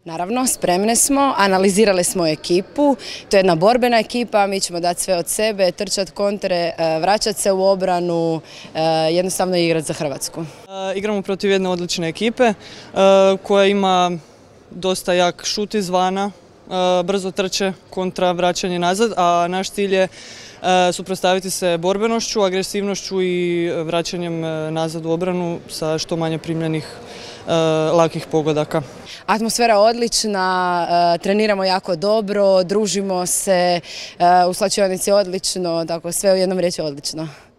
Naravno, spremne smo, analizirali smo ekipu, to je jedna borbena ekipa, mi ćemo dati sve od sebe, trčati kontre, vraćati se u obranu, jednostavno igrati za Hrvatsku. Igramo protiv jedne odlične ekipe koja ima dosta jak šut izvana, brzo trče, kontra, vraćanje nazad, a naš cilj je suprotstaviti se borbenošću, agresivnošću i vraćanjem nazad u obranu sa što manje primljenih lakih pogodaka. Atmosfera je odlična, treniramo jako dobro, družimo se, u slačionici je odlično, tako sve u jednom riječi odlično.